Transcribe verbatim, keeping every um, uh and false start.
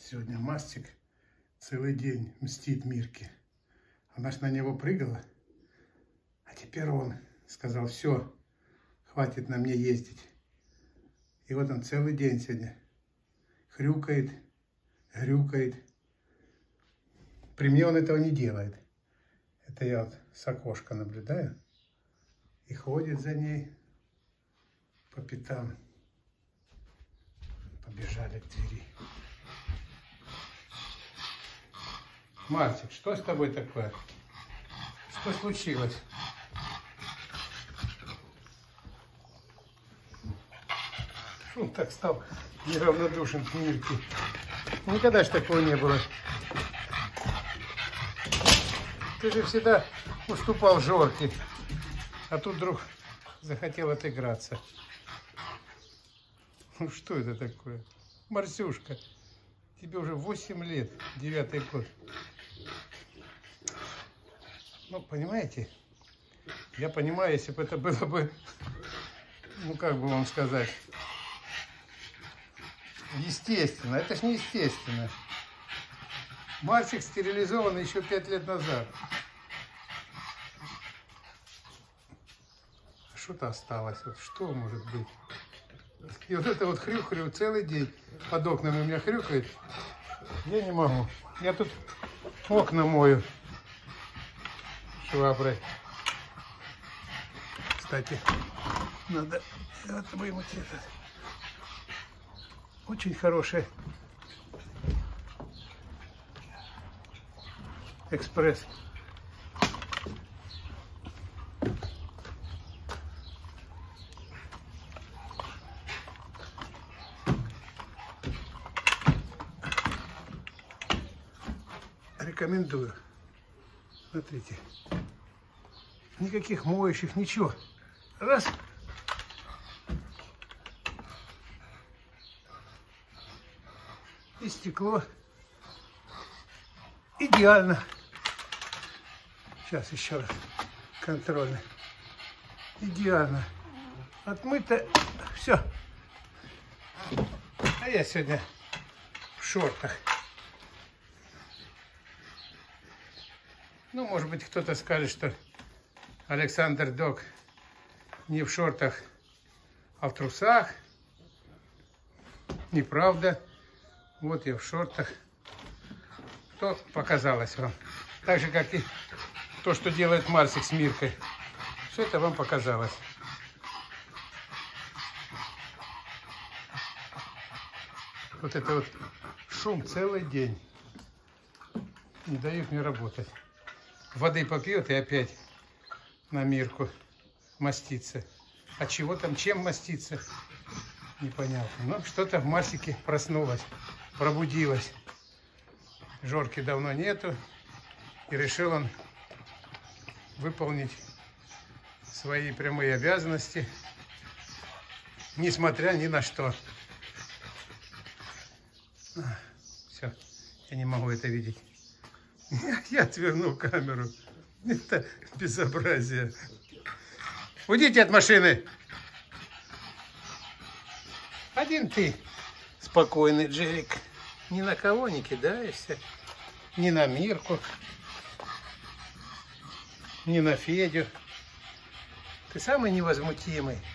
Сегодня Мастик целый день мстит Мирке. Она ж на него прыгала. А теперь он сказал: все, хватит на мне ездить. И вот он целый день сегодня хрюкает, грюкает. При мне он этого не делает. Это я вот с окошка наблюдаю. И ходит за ней по пятам. Побежали к двери. Мальчик, что с тобой такое? Что случилось? Он так стал неравнодушен к Мирке. Никогда ж такого не было. Ты же всегда уступал Жорке. А тут вдруг захотел отыграться. Ну что это такое? Марсюшка, тебе уже восемь лет, девятый год. Ну, понимаете, я понимаю, если бы это было бы, ну, как бы вам сказать, естественно. Это ж не естественно. Мальчик стерилизован еще пять лет назад. Что-то осталось. Вот что может быть? И вот это вот хрю-хрю целый день под окнами у меня хрюкает. Я не могу. Я тут окна мою шваброй. Кстати, надо вот вымыть этот. Очень хороший экспресс. Рекомендую. Смотрите. Никаких моющих, ничего. Раз. И стекло. Идеально. Сейчас еще раз. Контрольный. Идеально. Отмыто. Все. А я сегодня в шортах. Ну, может быть, кто-то скажет, что Александр Дог не в шортах, а в трусах. Неправда. Вот я в шортах. Что показалось вам? Так же, как и то, что делает Марсик с Миркой. Все это вам показалось. Вот это вот шум целый день. Не дают мне работать. Воды попьет и опять на Мирку мастится. А чего там, чем мастится? Непонятно. Но что-то в Марсике проснулось, пробудилось. Жорки давно нету. И решил он выполнить свои прямые обязанности, несмотря ни на что. Все, я не могу это видеть. Я отверну камеру. Это безобразие. Уйдите от машины. Один ты спокойный, Джерик. Ни на кого не кидаешься. Ни на Мирку. Ни на Федю. Ты самый невозмутимый.